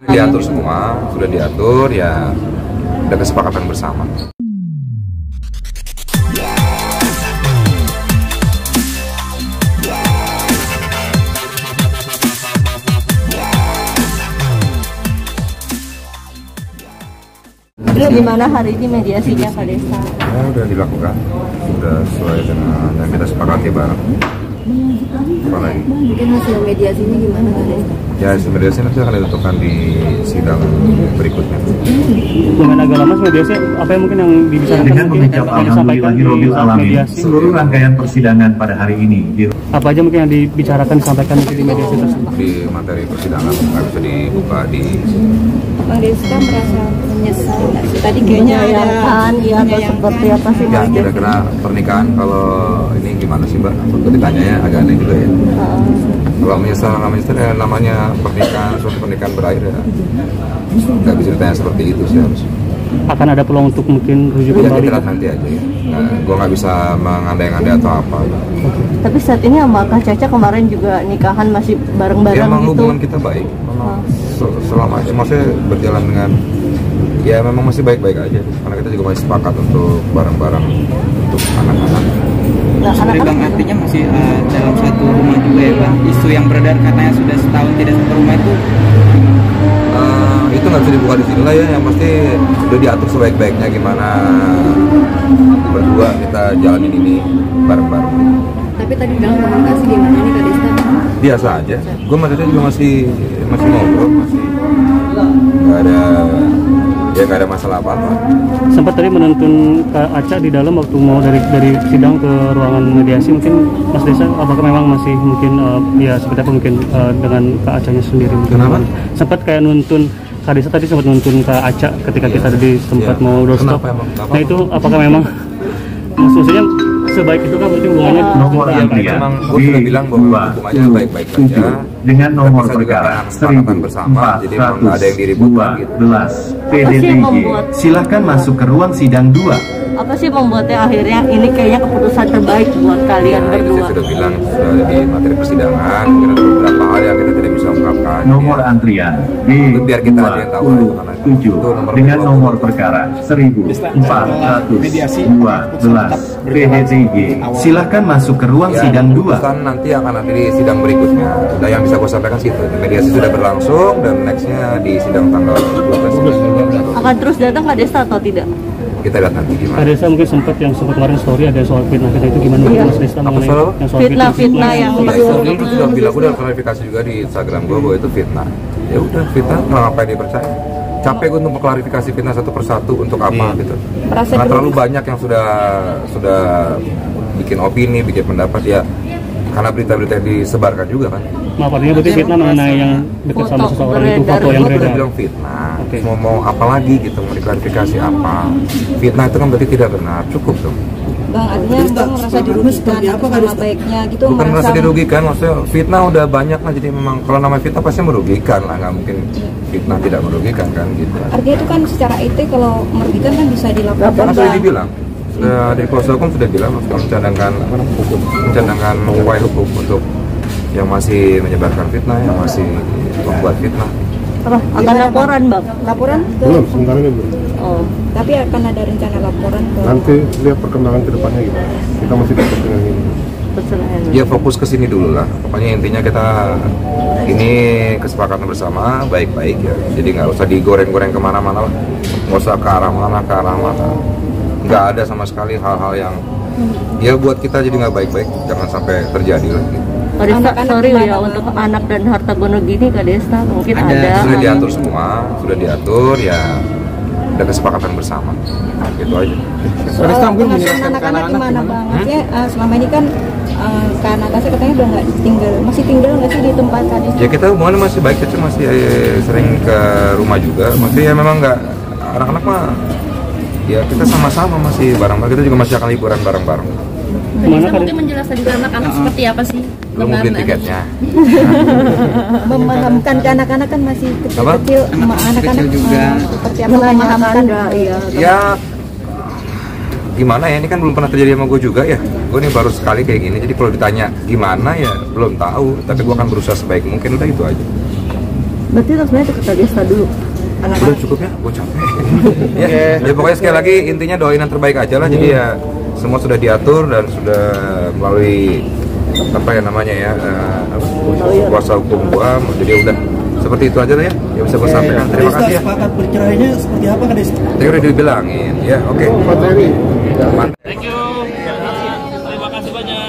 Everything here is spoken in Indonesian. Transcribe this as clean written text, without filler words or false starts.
Diatur semua, sudah diatur ya, ada kesepakatan bersama. Gimana hari ini mediasinya Kak Desta? Ya, udah dilakukan, sudah sesuai dengan yang kita sepakati bareng. Apalagi? Mungkin hasil mediasinya gimana Kak Desta? Ya, hasil mediasi nanti akan ditentukan di sidang berikutnya. Dengan agak lama mediasi, apa yang mungkin yang dibicarakan dengan mengucap alhamdulillahirabbil alamin seluruh rangkaian persidangan pada hari ini apa aja mungkin yang dibicarakan disampaikan di mediasi tersebut? Di materi persidangan nggak bisa dibuka di. Bang Desta merasa menyesal nggak sih? Tadi kayaknya ada ya atau seperti apa sih? Ya, kira-kira pernikahan kalau ini gimana sih Mbak? Waktu ditanyanya agak aneh juga ya. Kalau menyesal nggak menyesal ya namanya pernikahan, suatu pernikahan berakhir ya nggak bisa ditanya seperti itu sih harus. Akan ada peluang untuk mungkin rujuk Ya, kembali? kita lihat nanti aja ya. Nah, gue nggak bisa mengandai-andai atau apa. Tapi saat ini sama Kak Caca kemarin juga nikahan masih Ya, bareng-bareng memang gitu. hubungan kita baik. Memang selama itu maksudnya berjalan dengan ya memang masih baik-baik aja. Karena kita juga masih sepakat untuk bareng-bareng untuk anak-anak. Nah, Sebenarnya Bang, artinya masih dalam satu rumah juga ya Bang. Isu yang beredar katanya sudah setahun tidak satu rumah itu Itu nggak bisa dibuka di sini lah ya. Yang pasti udah diatur sebaik-baiknya gimana berdua kita jalanin ini bareng-bareng. tapi tadi dalam komunikasi gimana nih Kak Desta? Biasa aja. Gue sama Caca juga masih ngobrol, masih nggak ada masalah apa-apa. Sempat tadi menuntun Kak Aca di dalam waktu mau dari sidang ke ruangan mediasi, mungkin Mas Desta apakah memang masih mungkin ya seperti apa mungkin dengan Kak Acanya sendiri mungkin? Kenapa? Sempat kayak nuntun Kak Desta tadi sempat nuntun Kak Aca ketika kita di tempat mau doorstop. Kenapa emang? Nah itu apakah memang maksudnya sebaik itu kan berarti hubungannya nomor Ya, antrian memang gue sudah bilang bahwa hubungannya baik-baik saja. dengan nomor Tapi saya juga perkara ada kesepakatan bersama, jadi memang nggak ada yang diributkan gitu. 14 Apa sih yang PDTG. membuat- Silakan masuk ke ruang sidang 2. Apa sih membuatnya akhirnya ini kayaknya keputusan terbaik buat kalian Nah, itu berdua? saya sudah bilang sudah di materi persidangan, mungkin ada beberapa hal yang kita tidak bisa ungkapkan. Nomor Ya. antrian Biar kita aja yang tahu aja, karena itu nomor dengan kedua. nomor perkara 1412 PDTG. Silakan masuk ke ruang Ya, sidang 2. keputusan nanti akan nanti di sidang berikutnya. Udah yang bisa gue sampaikan situ. Mediasi sudah berlangsung dan nextnya di sidang tanggal 12. Akan terus datang Kak Desta atau tidak? Kita lihat nanti Kak gimana. Desta mungkin sempat kemarin story ada soal fitnah kita itu gimana Iya. Mas Desta Apa mengenai soal? yang soal Fitnah yang Ya, itu sudah bilang, gue udah klarifikasi juga di Instagram gue bahwa itu fitnah. Ya udah fitnah, kenapa dipercaya? Capek gue untuk mengklarifikasi fitnah satu persatu untuk apa gitu. Karena terlalu banyak yang sudah bikin opini, bikin pendapat ya. Karena berita-berita yang disebarkan juga kan. Maaf artinya berarti fitnah mengenai yang dekat sama Foto seseorang itu beredar. foto yang Gue udah beredar. bilang fitnah. Oke. Mau apa lagi gitu, mau diklarifikasi apa? Fitnah itu kan berarti tidak benar, cukup dong. Bang, artinya Bang merasa dirugikan atau sama baiknya gitu, Bukan merasa dirugikan, maksudnya fitnah udah banyak lah, jadi memang kalau namanya fitnah pasti merugikan lah, nggak mungkin fitnah tidak merugikan kan gitu. Artinya itu kan secara etik kalau merugikan kan bisa dilakukan. Karena sudah Bang. dibilang, dari kuasa hukum sudah bilang, maksudnya mencadangkan upaya hukum untuk yang masih menyebarkan fitnah, yang masih membuat fitnah. Apa? Akan laporan Bang? Laporan ke, Belum, sementara ini belum. Oh. tapi akan ada rencana laporan ke. Nanti lihat perkembangan ke depannya gimana. Kita masih tetap dengan ini. Perceraian. Ya fokus ke sini dulu lah. Pokoknya intinya kita ini kesepakatan bersama baik-baik ya. Jadi nggak usah digoreng-goreng kemana-mana lah. Nggak usah ke arah mana. Nggak ada sama sekali hal-hal yang ya buat kita jadi nggak baik-baik. Jangan sampai terjadi lah. Gitu. Kak Desta, Anak-anak sorry ya gimana, untuk anak dan harta gono gini Kak Desta mungkin ada. Sudah diatur semua, sudah diatur ya. Ada kesepakatan bersama. Gitu aja. Soal pengasuhan anak-anak gimana Bang? Artinya selama ini kan Kak Natasha katanya udah nggak tinggal, masih tinggal nggak sih di tempat tadi? Ya kita hubungannya masih baik, kita masih sering ke rumah juga. Maksudnya ya memang nggak, anak-anak mah ya kita sama-sama masih bareng-bareng, kita juga masih akan liburan bareng-bareng. Mana kan mungkin menjelaskan juga anak-anak seperti apa sih? Belum mau beli tiketnya. Memahamkan ke anak-anak kan masih kecil-kecil, anak-anak kecil juga. seperti apa Menanyakan memahamkan? iya. Ya gimana ya, ini kan belum pernah terjadi sama gue juga ya. Gue ini baru sekali kayak gini, jadi kalau ditanya gimana ya belum tahu. Tapi gue akan berusaha sebaik mungkin, udah itu aja. Berarti itu sebenarnya ke kata desa dulu. Udah cukup ya, gue capek. Ya pokoknya sekali lagi intinya doain yang terbaik aja lah. Jadi ya semua sudah diatur dan sudah melalui apa ya namanya ya kuasa hukum gua. Jadi udah seperti itu aja lah ya yang bisa gue sampaikan. Terima kasih ya. Sepakat bercerainya seperti apa Kak Desa? Tadi udah dibilangin ya, oke. Thank you. Terima kasih banyak.